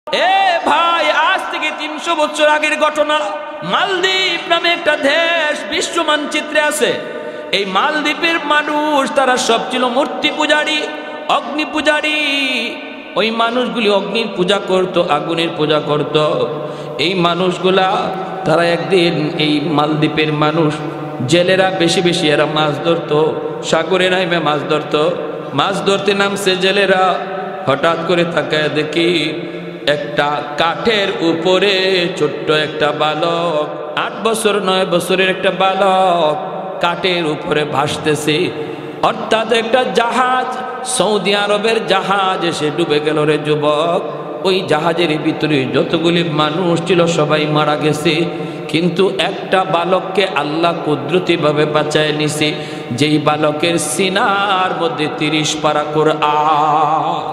এ ভাই, আজ থেকে 300 বছর আগের ঘটনা। মালদ্বীপ নামে একটা দেশ বিশ্ব মানচিত্রে আছে। এই মালদ্বীপের মানুষ, তারা সব ছিল মূর্তি পূজারী, অগ্নি পূজারী। ওই মানুষগুলি অগ্নির পূজা করত, আগুনের পূজা করত। এই মানুষগুলা, তারা একদিন, এই মালদ্বীপের মানুষ, জেলেরা বেশি বেশি এরা মাছ ধরতো, সাগরে নামে মাছ ধরতো। মাছ ধরতে নামছে জেলেরা, হঠাৎ করে তাকায় দেখি একটা কাঠের উপরে ছোট্ট একটা বালক, 8 বছর 9 বছরের একটা বালক কাঠের উপরে ভাসতেছে। অর্থাৎ একটা জাহাজ, সৌদি আরবের জাহাজ এসে ডুবে গেল রে যুবক। ওই জাহাজের ভিতরে যতগুলি মানুষ ছিল সবাই মারা গেছে, কিন্তু একটা বালককে আল্লাহ কুদরতিভাবে বাঁচায় নিছে, যেই বালকের সিনার মধ্যে 30 পারা কোরআন।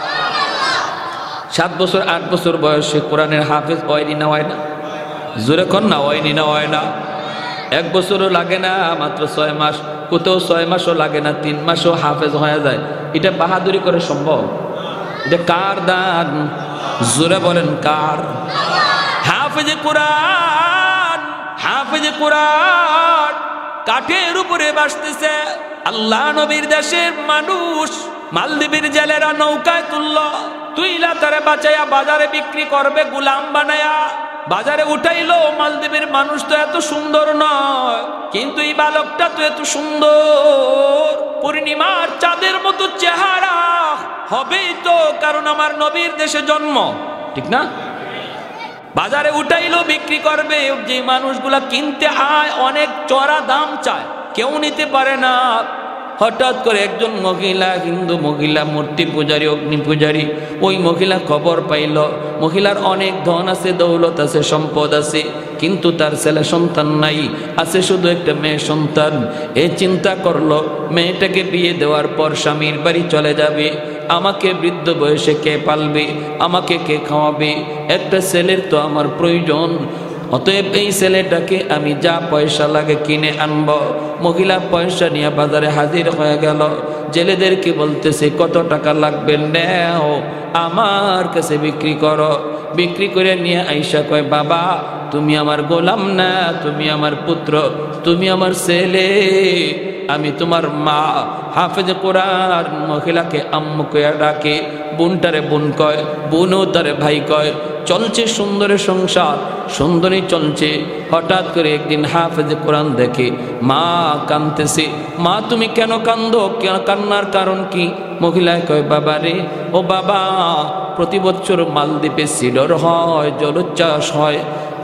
7 বছর 8 বছর বয়সে কোরআনের হাফেজ হয়নি না হয় না? জোরে কন না, হয়নি না হয় না? 1 বছরও লাগে না, মাত্র 6 মাস, কোথাও 6 মাসও লাগে না, 3 মাসও হাফেজ হয়ে যায়। এটা বাহাদুরি করে সম্ভব? এটা কার দান? জোরে বলেন কার? হাফেজে কোরআন, হাফেজে কোরআন কাঠের উপরে ভাসতেছে। আল্লাহ নবীর দেশের মানুষ, মালদ্বীপের জেলেরা নৌকায় তুইলা তারে বাঁচাইয়া বাজারে বিক্রি করবে, গোলাম বানায়া বাজারে উঠাইলো। মালদ্বীপের মানুষ তো এত সুন্দর নয়, কিন্তু এই বালকটা তো এত সুন্দর, পূর্ণিমার চাঁদের মতো চেহারা হবেই তো, কারণ আমার নবীর দেশে জন্ম, ঠিক না? বাজারে উঠাইলো, বিক্রি করবে। যে মানুষগুলা কিনতে আয়, অনেক চড়া দাম চায়, কেউ নিতে পারে না। হঠাৎ করে একজন মহিলা, হিন্দু মহিলা, মূর্তি পূজারী, অগ্নি পূজারী, ওই মহিলা খবর পাইল মহিলার অনেক ধন আছে, দৌলত আছে, সম্পদ আছে, কিন্তু তার ছেলে সন্তান নাই, আছে শুধু একটা মেয়ে সন্তান। এ চিন্তা করলো, মেয়েটাকে বিয়ে দেওয়ার পর স্বামীর বাড়ি চলে যাবে, আমাকে বৃদ্ধ বয়সে কে পালবে, আমাকে কে খাওয়াবে, একটা ছেলের তো আমার প্রয়োজন। অতএব এই ছেলেটাকে আমি যা পয়সা লাগে কিনে আনব। মহিলা পয়সা নিয়ে বাজারে হাজির হয়ে গেল। জেলেদেরকে বলতেছে, কত টাকা লাগবে, নেও, আমার কাছে বিক্রি করো। বিক্রি করে নিয়ে আইসা কয়, বাবা তুমি আমার গোলাম না, তুমি আমার পুত্র, তুমি আমার ছেলে, আমি তোমার মা। হাফেজে কোরআন মহিলাকে আম্মু কয়া ডাকে, বোনটারে বোন কয়, বোনও তারে ভাই কয়। চলছে সুন্দরের সংসার, সুন্দরী চলছে। হঠাৎ করে একদিন হাফেজে কোরআন দেখে মা কাঁদতেছে। মা তুমি কেন কান্দো, কান্নার কারণ কি? মহিলায় কয়, বাবা রে, ও বাবা, প্রতি বছর মালদ্বীপে সিডর হয়, জলোচ্ছ্বাস হয়।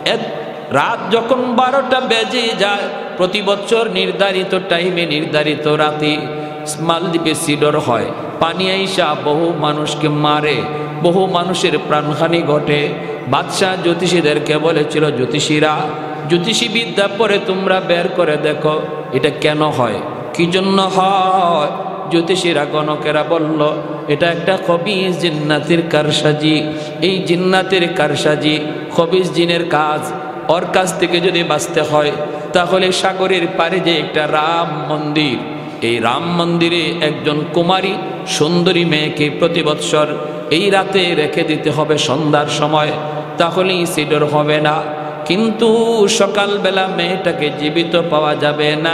রাত যখন 12টা বেজে যায়, প্রতি বছর নির্ধারিত টাইমে, নির্ধারিত রাতে মালদ্বীপে সিডর হয়। পানি আইসা বহু মানুষকে মারে, বহু মানুষের প্রাণহানি ঘটে। বাদশাহ জ্যোতিষীদেরকে বলেছিল, জ্যোতিষীরা, জ্যোতিষী বিদ্যা পরে তোমরা বের করে দেখো এটা কেন হয়, কি জন্য হয়। জ্যোতিষীরা গণকেরা বলল, এটা একটা খবিস জিন্নাতের কারসাজি। এই জিন্নাতের কারসাজি, খবিস জিনের কাজ। ওর কাছ থেকে যদি বাঁচতে হয়, তাহলে সাগরের পারে যে একটা রাম মন্দির, এই রাম মন্দিরে একজন কুমারী সুন্দরী মেয়েকে প্রতি বৎসর এই রাতে রেখে দিতে হবে সন্ধ্যার সময়, তাহলেই সিডর হবে না। কিন্তু সকালবেলা মেয়েটাকে জীবিত পাওয়া যাবে না,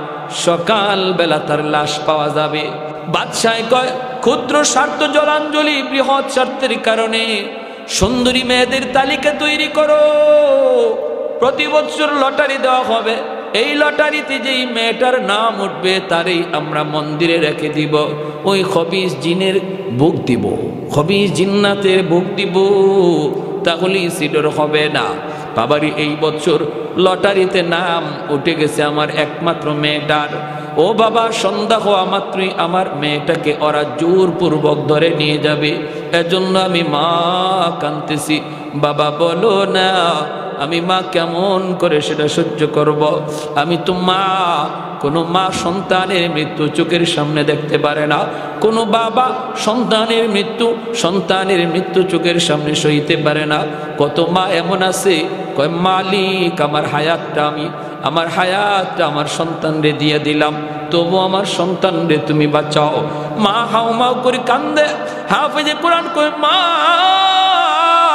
সকালবেলা তার লাশ পাওয়া যাবে। বাদশাহ কয়, ক্ষুদ্র স্বার্থ জলাঞ্জলি, বৃহৎ স্বার্থের কারণে সুন্দরী মেয়েদের তালিকা তৈরি করো, প্রতি বছর লটারি দেওয়া হবে। এই লটারিতে যেই মেয়েটার নাম উঠবে তারই আমরা মন্দিরে রেখে দিব। ওই খবিস জিনের ভোগ দিব, খবিস জিন্নাতের ভোগ দিব, তাহলেই সিডর হবে না। বাবারি এই বছর লটারিতে নাম উঠে গেছে আমার একমাত্র মেয়েটার। ও বাবা, সন্ধ্যা হওয়া মাত্রই আমার মেয়েটাকে ওরা জোরপূর্বক ধরে নিয়ে যাবে। এজন্য আমি মা কাঁদতেছি। বাবা বলো না, আমি মা কেমন করে সেটা সহ্য করব? আমি তো মা। কোনো মা সন্তানের মৃত্যু চোখের সামনে দেখতে পারে না, কোনো বাবা সন্তানের মৃত্যু চোখের সামনে সইতে পারে না। কত মা এমন আছে, কয় মালিক, আমার হায়াতটা আমার সন্তানরে দিয়ে দিলাম, তবু আমার সন্তানরে তুমি বাঁচাও। মা হাউমাউ করে কান্দে। হাফেজে কোরআন কয়, মা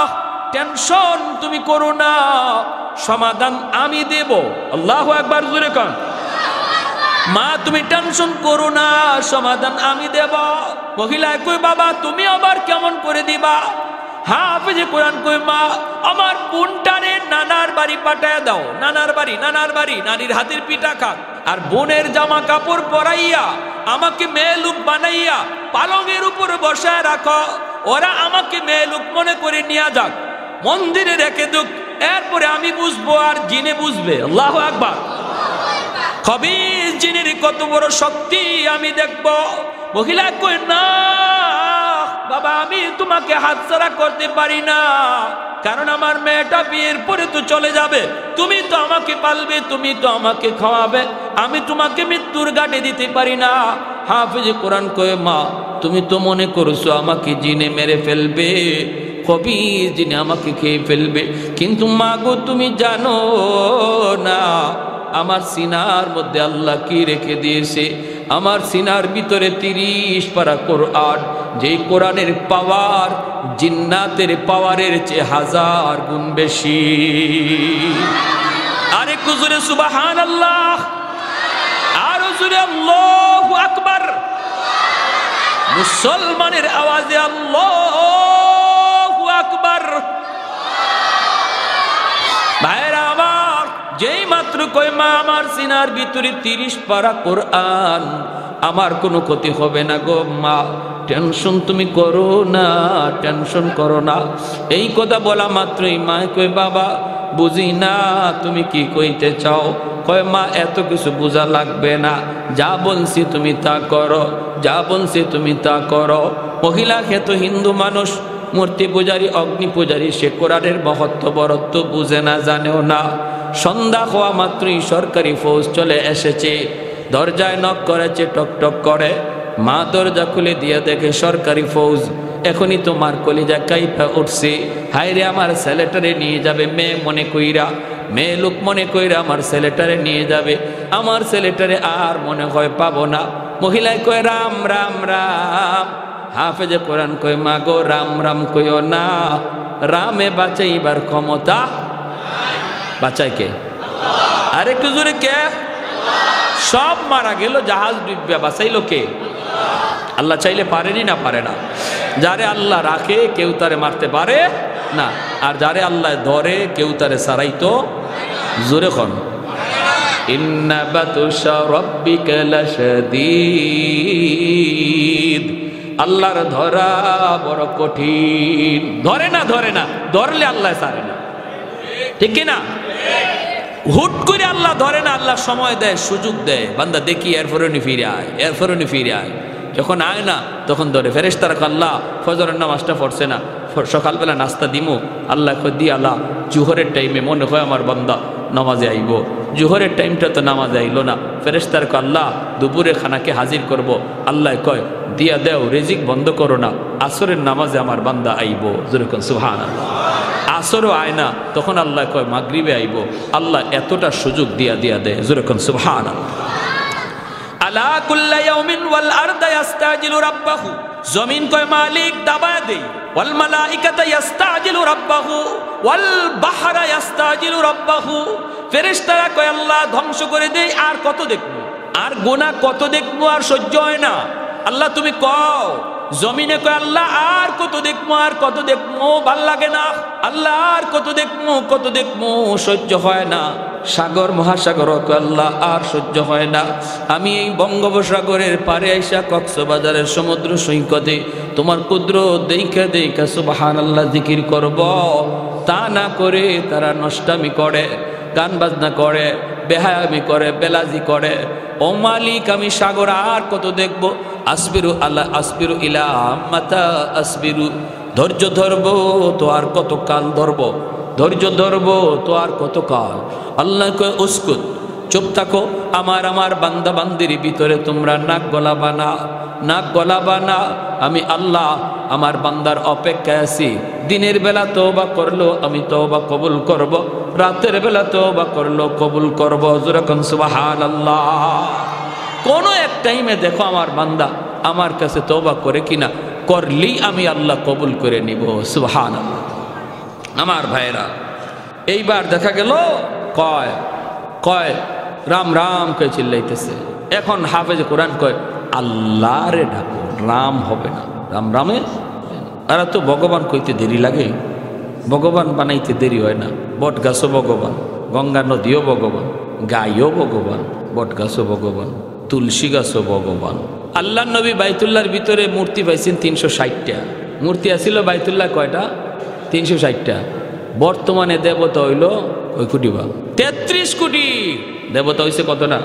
টেনশন তুমি করো না, সমাধান আমি দেব। আল্লাহু আকবার, জোরে কোন। মা তুমি টেনশন করো না, সমাধান আমি দেব। মহিলায় কই বাবা তুমি আবার কেমন করে দিবা? হাফেজে কোরআন কই মা আমার বোনটারে নানার বাড়ি পাঠায় দাও। নানার বাড়ি নানির হাতের পিঠা খাক, আর বোনের জামা কাপড় পরাইয়া আমাকে মেয়ে লোক বানাইয়া পালঙের উপর বসায় রাখো। ওরা আমাকে মেয়ে লোক মনে করে নিয়ে যাক, মন্দিরে রেখে দুক, এরপরে আমি বুঝবো আর জিনে বুঝবে। আল্লাহু আকবার। খবিস জিনের কত বড় শক্তি আমি দেখব। মহিলা কই না বাবা আমি তোমাকে হাতছাড়া করতে পারি না, কারণ আমার মেয়েটা বিয়ের পরে তো চলে যাবে, তুমি তো আমাকে পালবে, তুমি তো আমাকে খাওয়াবে, আমি তোমাকে মৃত্যুর ঘাটে দিতে পারি না। হাফেজে কোরআন কয়ে মা তুমি তো মনে করছো আমাকে জিনে মেরে ফেলবে, খবিস জিনে আমাকে খেয়ে ফেলবে, কিন্তু মা গো তুমি জানো না আমার সিনার মধ্যে আল্লাহ কি রেখে দিয়েছে। আমার সিনার ভিতরে 30 পারা কোরআন, যেই কোরআনের পাওয়ার জিন্নাতের পাওয়ারের চেয়ে 1000 গুণ বেশি। আরে কুজুরে সুবহানাল্লাহ, আর জোরে আল্লাহু আকবার। মুসলমানের আওয়াজে আল্লাহু আকবার। ভাইরা আমার, যেই মাত্র কই মা আমার সিনার ভিতরে 30 পারা কোরআন, আমার কোনো ক্ষতি হবে না গো মা, টেনশন তুমি করো না, টেনশন করো না। এই কথা বলা মাত্রই মা কই বাবা বুঝি না তুমি কি কইতে চাও। কয় মা এত কিছু বোঝা লাগবে না, যা বলছি তুমি তা করো, যা বলছি তুমি তা করো। মহিলা খেত হিন্দু মানুষ, মূর্তি পূজারী, অগ্নি পূজারী, সে কোরআনের মহত্ব বরত্ব বুঝে না, জানেও না। সন্ধ্যা হওয়া মাত্রই সরকারি ফৌজ চলে এসেছে, দরজায় নক করেছে, টক টক করে। মা দরজা খুলে দিয়ে দেখে সরকারি ফৌজ। এখনই তোমার কলিজা কাইফা উঠছে, হায়রে আমার ছেলেটারে নিয়ে যাবে মেয়ে মনে কইরা, মেয়ে লোক মনে কইরা আমার ছেলেটারে নিয়ে যাবে, আমার ছেলেটারে আর মনে হয় পাবো না। মহিলায় কয় রাম রাম রাম। হাফেজে কোরআন কয় মা গো রাম রাম কইও না, রামে বাঁচাইবার ক্ষমতা বাঁচায় কে? আরে একটু জোরে কে? সব মারা গেল, জাহাজ ডুববে, বাঁচাইলো কে? আল্লাহ চাইলে পারেনি না পারে না। যারে আল্লাহ রাখে কেউ তারে মারতে পারে না, আর যারে আল্লাহ ধরে কেউ তারে সারাইতো জোরে খন। ইন্না বাতুশা রাব্বিকা লাশাদীদ। আল্লাহর ধরা বড় কঠিন। ধরে না, ধরলে আল্লাহ ছাড়ে না, ঠিক কিনা? হুট করে আল্লাহ ধরে না, আল্লাহ সময় দেয়, সুযোগ দেয়, বান্দা দেখি এরপরে ফিরে আয়, এরপরে ফিরে আয়। যখন আয় না তখন ধরে। ফেরেশতারা আল্লাহ ফজরের নামাজটা পড়ছে না, সকালবেলা নাস্তা দিমু, আল্লাহ দি আল্লাহ জুহরের টাইমে মনে হয় আমার বান্দা নামাজে আইব, জুহরের টাইমটা তো নামাজে আইলো না। ফেরেশতার আল্লাহ দুপুরে খানাকে হাজির করব, আল্লাহ কয় দিয়া দেও, রিজিক বন্ধ করো না, আসরের নামাজে আমার বান্দা আইব। যেরকম সুবহানাল্লাহ। আসরও আয় না, তখন আল্লাহ কয় মাগরিবে আইব। আল্লাহ এতটা সুযোগ দিয়া দেয়। যেরকম সুবহানাল্লাহ। আলা কুল্লা ইয়াউমিন ওয়াল আরদা ইস্তাজিলু রাব্বাহু। জমিন কয় মালিক দাবায় দেই। ওয়াল মালাইকাতু ইস্তাজিলু রাব্বাহু ওয়াল বাহরা ইস্তাজিলু রাব্বাহু। ফেরেশতারা কয় আল্লাহ ধ্বংস করে দেই, আর কত দেখবো, আর গুনাহ কত দেখবো, আর সহ্য হয় না। আল্লাহ তুমি কও। জমিনে কয় আল্লাহ আর কত দেখবো, আর কত দেখবো, ভাল লাগে না। আল্লাহ আর কত দেখবো, সহ্য হয় না। সাগর মহাসাগর কয় আল্লাহ আর সহ্য হয় না। আমি এই বঙ্গোপসাগরের পারে আইসা কক্সবাজারের সমুদ্র সৈকতে তোমার কুদরত দেইখা সুবহানাল্লাহ জিকির করব। তা না করে তারা নষ্টামি করে, গান বাজনা করে, বেহায়ামি করে, বেলাজি করে। ও মালিক আমি সাগর আর কত দেখব। আসবিরু আল্লাহ আসবিরু ইলা মাতা আসবিরু। ধৈর্য ধরবো তো আর কত কাল ধরবো, ধৈর্য ধরবো তো আর কত কাল। আল্লাহ কয় উস্কুত, চুপ থাকো। আমার বান্দা বান্দির ভিতরে তোমরা নাক গলাবা না। আমি আল্লাহ আমার বান্দার অপেক্ষায় আছি। দিনের বেলা তওবা করলো আমি তওবা কবুল করব, রাতের বেলা তওবা করলো কবুল করব। যেরকম সুবহানাল্লাহ। কোন এক টাইমে দেখো আমার বান্দা আমার কাছে তওবা করে কিনা, করলেই আমি আল্লাহ কবুল করে নিব। সুবহানাল্লাহ। আমার ভাইরা এইবার দেখা গেল কয় কয় রাম রাম কে চিল্লাইতেছে। এখন হাফেজ কোরআন কয় আল্লাহ রে ডাকো, রাম হবে না, রাম রামে। আর তো ভগবান কইতে দেরি লাগে, ভগবান বানাইতে দেরি হয় না। বট গাছও ভগবান, গঙ্গা নদীও ভগবান, গাইও ভগবান, বট গাছও ভগবান, তুলসী গাছও ভগবান। আল্লাহ নবী বাইতুল্লাহর ভিতরে মূর্তি পাইছেন 360টা। মূর্তি আসিল বাইতুল্লাহ কয়টা? 360টা। বর্তমানে দেবতা হইল ওই কোটি বা 33 কোটি দেবতা হয়েছে। কত না?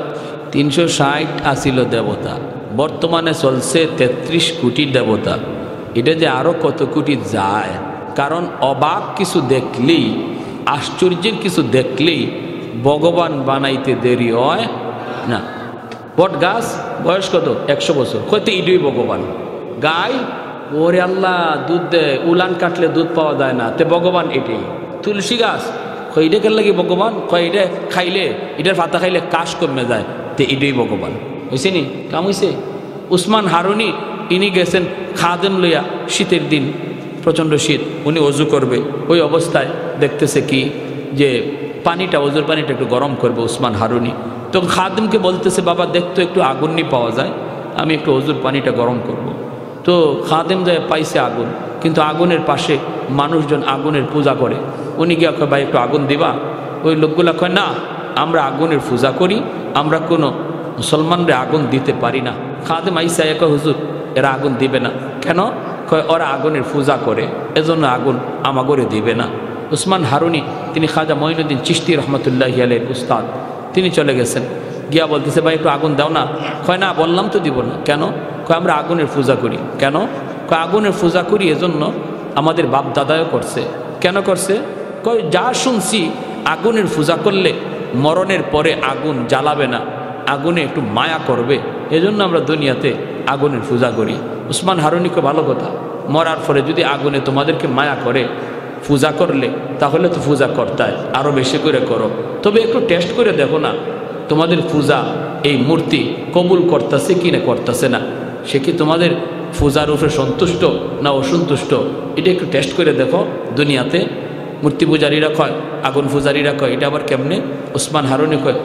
360 আসিল দেবতা, বর্তমানে চলছে 33 কোটি দেবতা। এটা যে আরো কত কোটি যায়, কারণ অবাক কিছু দেখলেই, আশ্চর্যের কিছু দেখলেই ভগবান বানাইতে দেরি হয় না। বট গাছ বয়স কত? 100 বছর, হয়তো ইডুই ভগবান। গাই ওরে আল্লাহ দুধ দেয়, উলান কাটলে দুধ পাওয়া যায় না, তে ভগবান এটাই। তুলসী গাছ কইডে কেন লাগে ভগবান? কইডে খাইলে, এটার পাতা খাইলে কাশ কমে যায়, তে এটাই ভগবান। হয়েছে নি কাম হয়েছে? উসমান হারুনি ইনি গেছেন খাদেম লইয়া, শীতের দিন প্রচণ্ড শীত, উনি অজু করবে, ওই অবস্থায় দেখতেছে কি যে পানিটা, অজুর পানিটা একটু গরম করবে উসমান হারুনি। তো খাদেমকে বলতেছে বাবা দেখতো একটু আগুন নি পাওয়া যায়, আমি একটু অজুর পানিটা গরম করব। তো খাদেম যায় পাইছে আগুন, কিন্তু আগুনের পাশে মানুষজন আগুনের পূজা করে। উনি গিয়া কয় ভাই একটু আগুন দিবা? ওই লোকগুলা কয় না, আমরা আগুনের পূজা করি, আমরা কোনো মুসলমানরা আগুন দিতে পারি না। খাদেম আইসা কয় হুজুর এরা আগুন দিবে না কেন? কয় ওরা আগুনের পূজা করে, এজন্য আগুন আমাগরে দিবে না। উসমান হারুনি তিনি খাজা মঈনুদ্দিন চিশতি রহমতুল্লাহি আলাইহির উস্তাদ, তিনি চলে গেছেন, গিয়া বলতেছে ভাই একটু আগুন দাও না। কয় না, বললাম তো দিব না। কেন? কয় আমরা আগুনের পূজা করি। কেন? কয় আগুনের পূজা করি এজন্য, আমাদের বাপ দাদাও করছে। কেন করছে? কয় যা শুনছি আগুনের পূজা করলে মরণের পরে আগুন জ্বালাবে না, আগুনে একটু মায়া করবে, এজন্য আমরা দুনিয়াতে আগুনের পূজা করি। উসমান হারুনিকে ভালো কথা, মরার পরে যদি আগুনে তোমাদেরকে মায়া করে পূজা করলে, তাহলে তো পূজা করতায় আরও বেশি করে করো, তবে একটু টেস্ট করে দেখো না তোমাদের পূজা এই মূর্তি কবুল করতেছে কি না করতেছে না, সে কি তোমাদের পূজার উপরে সন্তুষ্ট না অসন্তুষ্ট, এটা একটু টেস্ট করে দেখো। দুনিয়াতে মূর্তি পূজারীরা কয়, আগুন পূজারীরা কয়, এটা আবার কেমনে? উসমান হারুনি কয়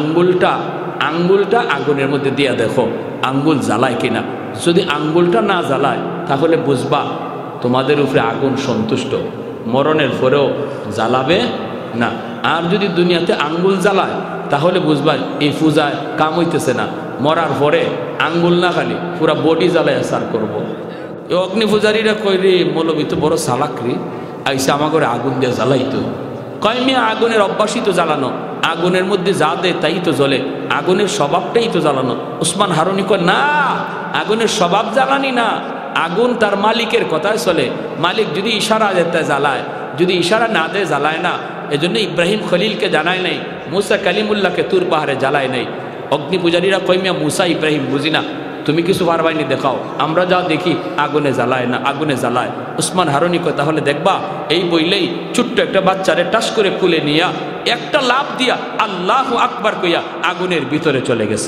আঙ্গুলটা আগুনের মধ্যে দিয়া দেখো আঙ্গুল জ্বালায় কিনা, যদি আঙ্গুলটা না জ্বালায় তাহলে বুঝবা তোমাদের উপরে আগুন সন্তুষ্ট, মরণের পরেও জ্বালাবে না। আর যদি দুনিয়াতে আঙ্গুল জ্বালায় তাহলে বুঝবা এই পূজায় কাম হইতেছে না, মরার পরে আঙ্গুল না খালি পুরা বডি জ্বালায় সার করবো। এই অগ্নি পূজারীরা কই রে মৌলবি তো বড় চালাকরি, আইসা আমার ঘরে আগুন দিয়ে জ্বালাইতো। কয় মিয়া আগুনের অভ্যাসই তো জ্বালানো, আগুনের মধ্যে যা দেয় তাই তো জ্বলে, আগুনের স্বভাবটাই তো জ্বালানো। উসমান হারুনি কয় না, আগুনের স্বভাব জ্বালানি না, আগুন তার মালিকের কথায় চলে, মালিক যদি ইশারা দেয় জ্বালায়, যদি ইশারা না দেয় জ্বালায় না। এজন্য ইব্রাহিম খলিলকে জানায় নাই, মুসা কালিমুল্লাহকে তুর পাহাড়ে জ্বালায় নাই। অগ্নি পূজারীরা কয় মিয়া মুসা ইব্রাহিম বুঝি না, তুমি কিছু পারবাইনি দেখাও, আমরা যা দেখি আগুনে জ্বালায় না, আগুনে জ্বালায়। উসমান হারুনি কয় তাহলে দেখবা, এই বইলেই ছোট্ট একটা বাচ্চারে টাস করে কুলে নিয়া একটা লাভ দিয়া আল্লাহু আকবার কইয়া আগুনের ভিতরে চলে গেছে।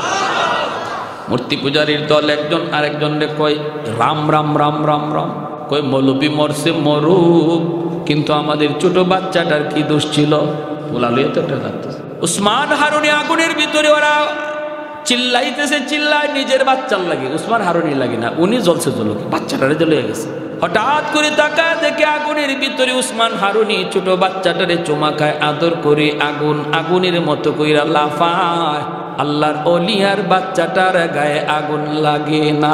মূর্তি পূজারীর দল একজন আরেকজনরে কয় রাম রাম রাম রাম রাম, কয় মৌলবি মরছে মরুক, কিন্তু আমাদের ছোট বাচ্চাটার কি দোষ ছিল? বলা লইয়া তো একটা থাকতেছে। উসমান হারুনি আগুনের ভিতরে, ওরা চিল্লাইতেছে, চিল্লায় নিজের বাচ্চার লাগে, উসমান হারুনি লাগে না, উনি জ্বলছে জ্বলুক, বাচ্চাটারে জ্বলে গেছে। হঠাৎ করে তাকায় দেখে আগুনের ভিতরে উসমান হারুনি ছোট বাচ্চাটারে চুমা খায়, আদর করে আগুন আগুনের মতো কইরা লাফায়। আল্লাহর ওলিয়ার বাচ্চাটার গায়ে আগুন লাগে না।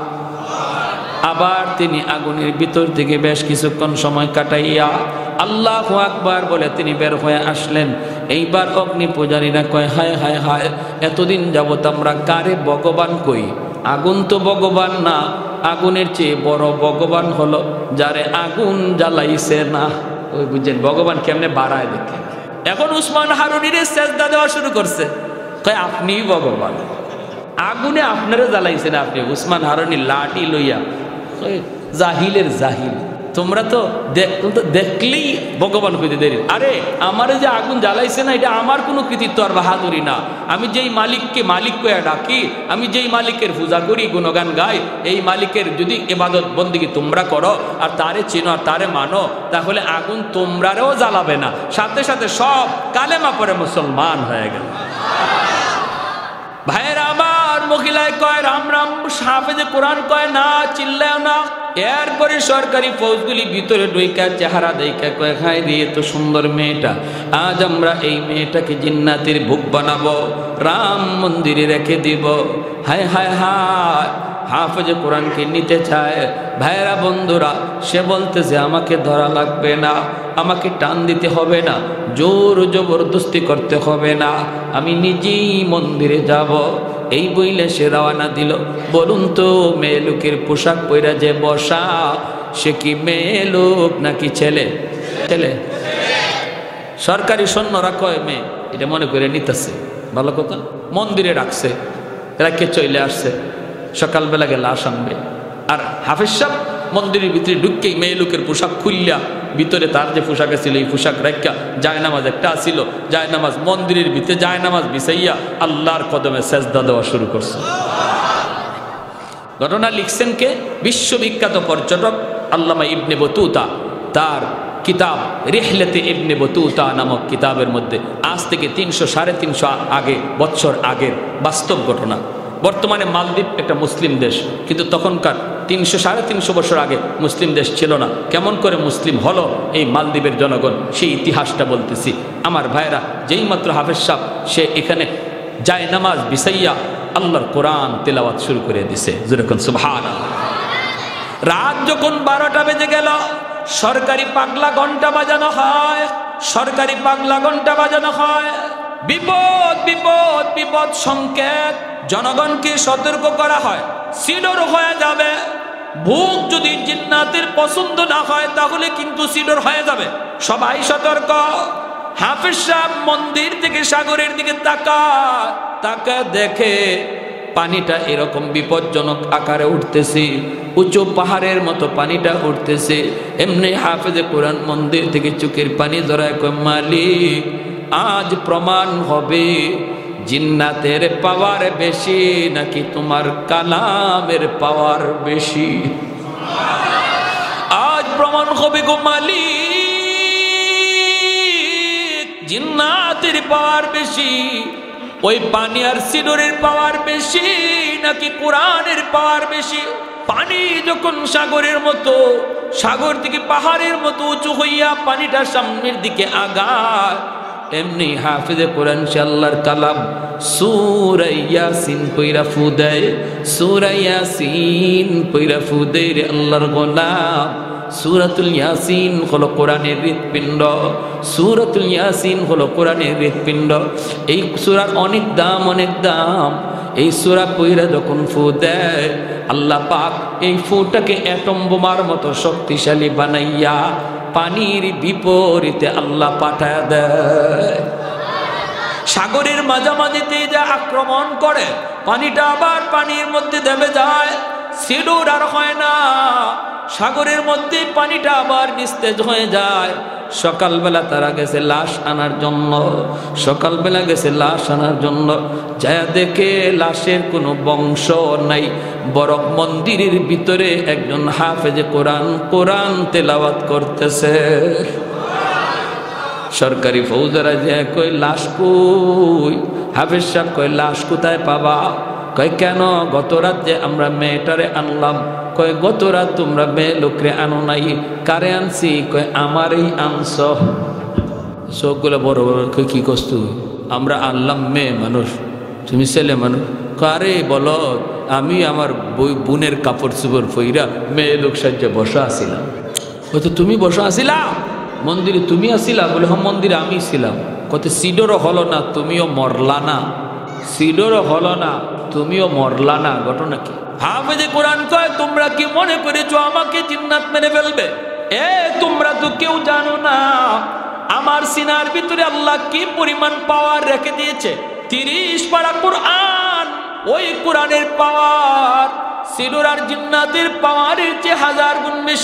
আবার তিনি আগুনের ভিতর থেকে বেশ কিছুক্ষণ সময় কাটাইয়া আল্লাহু আকবার বলে তিনি বের হয়ে আসলেন। এইবার অগ্নি পূজারীরা কয় হায় হায় হায়, এতদিন যাবত আমরা কারে ভগবান কই, আগুন তো ভগবান না, আগুনের চেয়ে বড় ভগবান হলো যারে আগুন জ্বালাইছে না। ওই বুঝছেন ভগবান কেমনে বাড়ায় দেখেন। এখন উসমান হারুনিরে সেজদা দেওয়া শুরু করছে, কয় আপনিই ভগবান, আগুনে আপনারা জ্বালাইছেন আপনি। উসমান হারুনি লাঠি লইয়া, জাহিলের জাহিল, তোমরা তো দেখলেই ভগবান কইতে দেরি। আরে আমার যে আগুন জ্বালাইছে না, এটা আমার কোনো কৃতিত্ব আর বাহাদুরি না। আমি যেই মালিককে মালিক কয়ে ডাকি, আমি যেই মালিকের পূজা করি, গুণগান গাই, এই মালিকের যদি ইবাদত বন্দিগি তোমরা করো আর তারে চিনো আর তারে মানো, তাহলে আগুন তোমরারেও জ্বালাবে না, সাথে সাথে সব কালেমা পরে মুসলমান হয়ে গেল। ভাইয়েরা আমার, মহিলায় কয় রাম রাম, হাফেজে কোরআন কয় না, চিল্লায় না। এরপরে সরকারি ফৌজগুলি ভিতরে ঢুইকা চেহারা দেখা কয়, খাই দিয়ে তো সুন্দর মেয়েটা, আজ আমরা এই মেয়েটাকে জিন্নাতের ভোগ বানাবো, রাম মন্দিরে রেখে দিব। হায় হায় হায়, হাফেজে কোরআনকে নিতে চায়। ভাইয়েরা বন্ধুরা, সে বলতেছে আমাকে ধরা লাগবে না, আমাকে টান দিতে হবে না, জোর জবরদস্তি করতে হবে না, আমি নিজেই মন্দিরে যাব। এই বইলে সে রওনা দিল। বলুন তো, মেয়ে লোকের পোশাক পইরা যে বসা, সে কি মেয়ে লোক নাকি ছেলে? ছেলে। সরকারি সৈন্যরা কয় মেয়ে, এটা মনে করে নিতেছে, ভালো কথা। মন্দিরে রাখছে, রাখে চলে আসছে, সকালবেলা গেলে লাশ আনবে। আর হাফেজ সাহেব মন্দিরের ভিতরে ঢুককেই মেয়ে লোকের পোশাক খুললা, ভিতরে তার যে পোশাক ছিল এই পোশাক রাখা, জায়নামাজ একটা আসিল, জায়নামাজ মন্দিরের ভিতরে জায়নামাজ বিছাইয়া আল্লাহর কদমে সেজদা দেওয়া শুরু করছে। ঘটনা লিখছেন কে? বিশ্ববিখ্যাত পর্যটক আল্লামা ইবনে বতুতা। তার কিতাব রিহলাতে ইবনে বতুতা নামক কিতাবের মধ্যে আজ থেকে 300-350 বছর আগের বাস্তব ঘটনা। বর্তমানে মালদ্বীপ একটা মুসলিম দেশ, কিন্তু তখনকার 300-350 বছর আগে মুসলিম দেশ ছিল না। কেমন করে মুসলিম হলো এই মালদ্বীপের জনগণ, সেই ইতিহাসটা বলতেছি। আমার ভাইরা, যেই মাত্র হাফেজ সাহেব সে এখানে জায়নামাজ বিছাইয়া আল্লাহর কোরআন তেলাওয়াত শুরু করে দিছে, যেরকম সুবহানাল্লাহ। রাত যখন 12টা বেজে গেল, সরকারি পাগলা ঘন্টা বাজানো হয়, সরকারি পাগলা ঘন্টা বাজানো হয়। বিপদ বিপদ বিপদ সংকেত, জনগণকে সতর্ক করা হয়, সিডর হয়ে যাবে। ভোগ যদি জিন্নাতের পছন্দ না হয় তাহলে কিন্তু সিডর হয়ে যাবে, সবাই সতর্ক। হাফেজ সাহেব মন্দির থেকে সাগরের দিকে তাকা দেখে পানিটা এরকম বিপজ্জনক আকারে উঠতেছে, উঁচু পাহাড়ের মতো পানিটা উঠতেছে। এমনি হাফেজে কোরআন মন্দির থেকে চোখের পানি জড়ায় কয়, মালিক আজ প্রমাণ হবে জিন্নাতের পাওয়ার বেশি নাকি তোমার কালামের পাওয়ার বেশি। আজ প্রমাণ হবে গো মালিক, জিন্নাতের পাওয়ার বেশি, ওই পানি আর সিডরের পাওয়ার বেশি নাকি কোরআনের পাওয়ার বেশি। পানি যখন সাগরের মতো, সাগর থেকে পাহাড়ের মতো উঁচু হইয়া পানিটা সামনের দিকে আগায়, এমনি হাফেজে কোরআন সে আল্লাহর কালাম সূরা ইয়াসিন পইরা ফু দেয়, সূরা ইয়াসিন পইরা ফু দেয় রে আল্লাহর গোলাম। সূরাতুল ইয়াসিন হলো কোরআনের হৃৎপিণ্ড, সূরাতুল ইয়াসিন হলো কোরআনের হৃৎপিণ্ড। এই সূরার অনেক দাম, অনেক দাম। এই সূরা পইরা যখন ফু দেয়, আল্লাহ পাক এই ফুটাকে অ্যাটম বোমার মতো শক্তিশালী বানাইয়া পানির বিপরীতে আল্লাহ পাঠায় দেয়। সাগরের মাঝামাঝিতে যা আক্রমণ করে, পানিটা আবার পানির মধ্যে দেবে যায়, সিডুর আর হয় না। সাগরের মধ্যে পানিটা আবার নিস্তেজ হয়ে যায়। সকালবেলা তারা গেছে লাশ আনার জন্য, সকালবেলা গেছে লাশ আনার জন্য, যা দেখে লাশের কোনো বংশ নাই, বরং মন্দিরের ভিতরে একজন হাফেজে কোরআন কোরআন তেলাওয়াত করতেছে। সরকারি ফৌজরা যে কই লাশ কই? হাফেজ সাহেব কয় লাশ কোথায় পাবা? কয় কেন? গত রাত যে আমরা মেয়েটারে আনলাম। কয় গত রাত তোমরা মেয়ে লোকরে আনো নাই, কারে আনছি? কয় আমারই আনছ। সবগুলো বড় বড় কই কি কষ্ট, আমরা আনলাম মেয়ে মানুষ, তুমি ছেলে মানুষ। কারে বলো? আমি আমার বোনের কাপড় চোপড় ফইরা মেয়ে লোক সাহায্যে বসা আসিলাম। হয়তো তুমি বসা আসিলা মন্দিরে? তুমি আসিলা? বলে হ্যাঁ মন্দিরে আমি ছিলাম। কত সিডরও হলো না, তুমিও মরলা না। সিডরও হলো না, তুমিও মরলা না। ঘটনা কি? হাফেজে কোরআন কয় তোমরা কি মনে করেছো আমাকে জিন্নাত মেরে ফেলবে? তোমরা তো কেউ জানো না আমার সিনার ভিতরে আল্লাহ কি পরিমাণ পাওয়ার রেখে দিয়েছে। 30 পারা কোরআন, ওই কোরআনের পাওয়ার সিডর আর জিন্নাতের পাওয়ারের চেয়ে 1000 গুণ বেশি।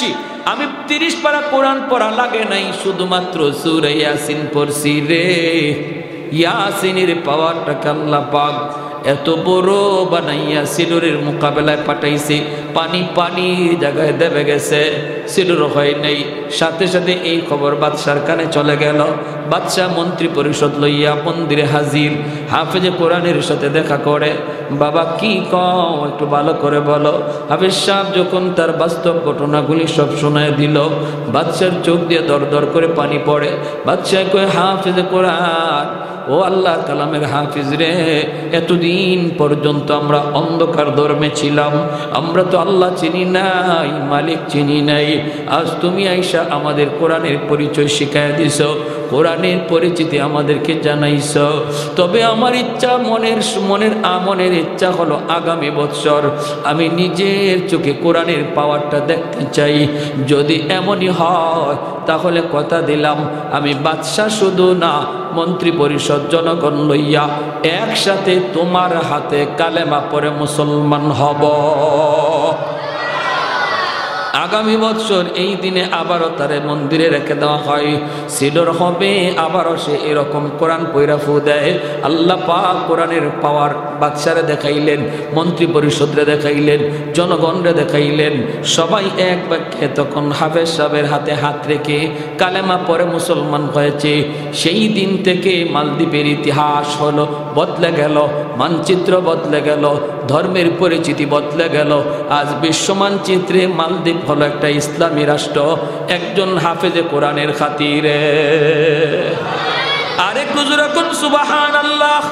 আমি 30 পারা কোরআন পড়া লাগে নাই, শুধুমাত্র সূরা ইয়াসিন পড়ছি রে। ইয়াসিনের পাওয়ারটাকে আল্লাহ পাক এত বড় বানাইয়া সিলুরের মোকাবেলায় পাঠাইছে। পানি পানি জায়গায় দেবে গেছে, সিলুর হয় নাই। সাথে সাথে এই খবর বাদশার কানে চলে গেল। বাদশাহ মন্ত্রী পরিষদ লইয়া মন্দিরে হাজির। হাফেজে কোরআনের সাথে দেখা করে, বাবা কি কও একটু ভালো করে বলো। হাফেজ সাহেব যখন তার বাস্তব ঘটনাগুলি সব শোনায় দিল, বাদশার চোখ দিয়ে দর দর করে পানি পড়ে। বাদশাহ কয়, হাফেজে কোরআন, ও আল্লাহ কালামের হাফিজ রে, এতদিন পর্যন্ত আমরা অন্ধকার ধর্মে ছিলাম, আমরা তো আল্লাহ চিনি নাই, মালিক চিনি নাই। আজ তুমি আইসা আমাদের কোরআনের পরিচয় শিখাইয়া দিছ, কোরআনের পরিচিতি আমাদেরকে জানাইছ। তবে আমার ইচ্ছা, মনের ইচ্ছা হলো আগামী বৎসর আমি নিজের চোখে কোরআনের পাওয়ারটা দেখতে চাই। যদি এমনই হয় তাহলে কথা দিলাম আমি বাদশা শুধু না, মন্ত্রী পরিষদ জনগণ লইয়া একসাথে তোমার হাতে কালেমা পড়ে মুসলমান হব। আগামী বছর এই দিনে আবারও তারে মন্দিরে রেখে দেওয়া হয়। সিডর হবে, আবারও সে এরকম কোরআন পয়রা ফু দেয়। আল্লাহ পাক কোরআনের পাওয়ার বাদশারে দেখাইলেন, মন্ত্রী পরিষদরে দেখাইলেন, জনগণরে দেখাইলেন। সবাই এক বাক্যে তখন হাফেজ সাহেবের হাতে হাত রেখে কালেমা পরে মুসলমান হয়েছে। সেই দিন থেকে মালদ্বীপের ইতিহাস হলো বদলে গেল, মানচিত্র বদলে গেল, ধর্মের পরিচিতি বদলে গেল। আজ বিশ্ব মানচিত্রে মালদ্বীপ হলো একটা ইসলামী রাষ্ট্র, একজন হাফেজে কোরআনের খাতিরে। আরেকটু জোরে কোন সুবহানাল্লাহ।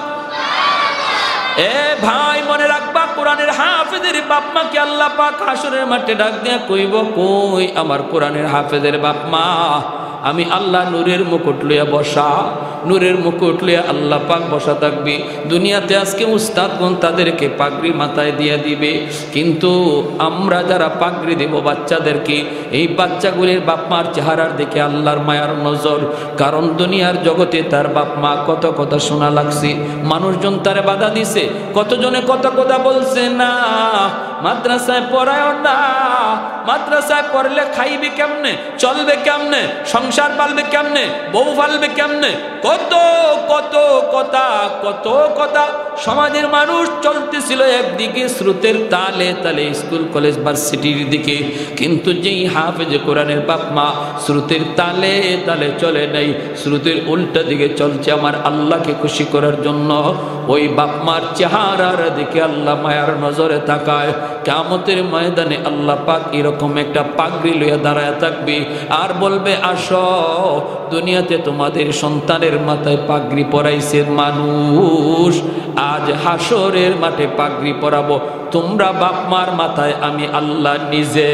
এ ভাই মনে রাখবা, কোরআনের হাফেজের বাপ মাকে আল্লাহ পাক হাসরের মাঠে ডাক দিয়া কইব, কই আমার কোরআনের হাফেজের বাপ মা? আমি আল্লাহ নূরের মুকুট লইয়া বসা, নূরের মুকুট লইয়া আল্লাহ পাক বসা থাকবে। দুনিয়াতে আজকে উস্তাদগণ তাদেরকে পাগড়ি মাথায় দিয়ে দিবে, কিন্তু আমরা যারা পাগড়ি দেব বাচ্চাদেরকে, এই বাচ্চাগুলির বাপ মার চেহারার দিকে আল্লাহর মায়ার নজর। কারণ দুনিয়ার জগতে তার বাপ মা কত কথা শোনা লাগছে, মানুষজন তারে বাধা দিছে, কতজনে কত কথা বলছে না মাদ্রাসায় পড়ায় না, মাদ্রাসায় পড়লে খাইবে কেমনে, চলবে কেমনে, সংসার পালবে কেমনে, বউ পালবে কেমনে, কত কত কথা, কত কথা। সমাজের মানুষ চলতেছিল একদিকে স্রোতের তালে তালে স্কুল কলেজ ভার্সিটির দিকে, কিন্তু যেই হাফেজে কোরআনের বাপ মা স্রোতের তালে তালে চলে নাই, স্রোতের উল্টা দিকে চলছে আমার আল্লাহকে খুশি করার জন্য। ওই বাপ মার চেহারার দিকে আল্লাহ মায়ার নজরে তাকায়। কিয়ামতের ময়দানে আল্লাহ পাক এরকম একটা পাগড়ি লইয়া দাঁড়ায় থাকবে আর বলবে, আসো দুনিয়াতে তোমাদের সন্তানের মাথায় পাগড়ি পরাইছে মানুষ, আজ হাসরের মাঠে পাগড়ি পরাবো তোমরা বাপ মার মাথায় আমি আল্লাহ নিজে।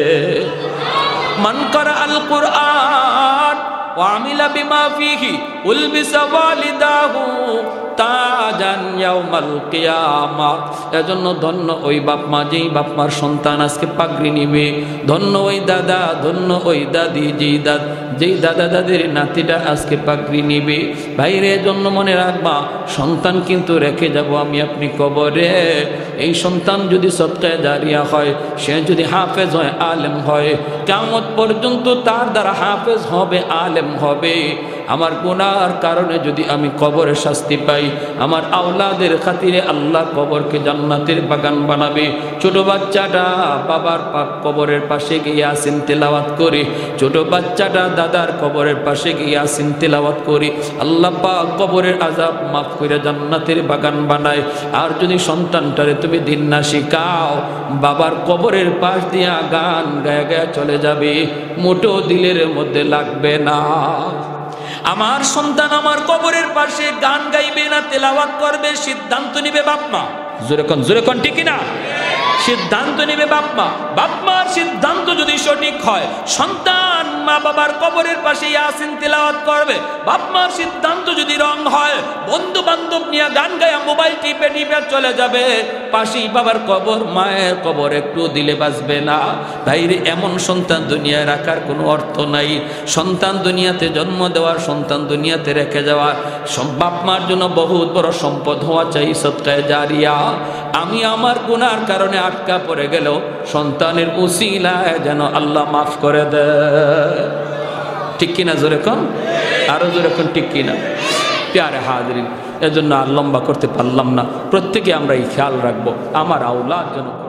মান করা আল কুরআন ওয়া আমিলা বিমা ফিহি উলবিসা ওয়ালিদাহু তাজান ইয়াউমাল কিয়ামা। এজন্য ধন্য ওই বাপ মা, যেই বাপ মার সন্তান আজকে পাগড়ি নিবে, ধন্য ওই দাদা, ধন্য ওই দাদি, যেই দাদা দাদির নাতিটা আজকে পাগড়ি নিবে। ভাইরে এজন্য মনে রাখবা, সন্তান কিন্তু রেখে যাব আমি আপনি কবরে। এই সন্তান যদি সদকায়ে জারিয়া হয়, সে যদি হাফেজ হয়, আলেম হয়, কিয়ামত পর্যন্ত তার দ্বারা হাফেজ হবে, আলেম হবে। আমার গুনার কারণে যদি আমি কবরে শাস্তি পাই, আমার আওলাদের খাতিরে আল্লাহ কবরকে জান্নাতের বাগান বানাবে। ছোট বাচ্চাটা বাবার কবরের পাশে গিয়ে ইয়াসিন তেলাওয়াত করে, ছোট বাচ্চাটা দাদার কবরের পাশে গিয়ে ইয়াসিন তেলাওয়াত করে, আল্লাহ পাক কবরের আযাব মাফ করে জান্নাতের বাগান বানায়। আর যদি সন্তানটারে তুমি দিন না শিখাও, বাবার কবরের পাশ দিয়া গান গায়া গায়া চলে যাবে, মোটো দিলের মধ্যে লাগবে না। আমার সন্তান আমার কবরের পাশে গান গাইবে না তেলাওয়াত করবে, সিদ্ধান্ত নিবে বাপ মা। জোরে কোন ঠিক না? সিদ্ধান্ত নিবে বাপ মা। বাপ মার সিদ্ধান্ত যদি সঠিক হয়, সন্তান মা বাবার কবরের পাশে ইয়াসিন তেলাওয়াত করবে। বাপ মার সিদ্ধান্ত যদি রং হয়, বন্ধু বান্ধব নিয়ে গান গায়া মোবাইল টিপে টিপে চলে যাবে, পাশেই বাবার কবর, মায়ের কবর একটু দিলে বাঁচবে না। ভাইরে এমন সন্তান দুনিয়ায় রাখার কোনো অর্থ নাই। সন্তান দুনিয়াতে জন্ম দেওয়ার, সন্তান দুনিয়াতে রেখে যাওয়ার, বাপ মার জন্য বহুত বড় সম্পদ হওয়া চাই সদকায়ে জারিয়া। আমি আমার গুনার কারণে আটকা পড়ে গেল, সন্তান শয়তানের উসিলায় যেন আল্লাহ মাফ করে দেয়। ঠিক কিনা জোরে কোন, আরো জোরে কোন, ঠিক কিনা? প্যারে হাজিরিন, এজন্য আর লম্বা করতে পারলাম না। প্রত্যেকে আমরা এই খেয়াল রাখবো আমার আওলাদ যেন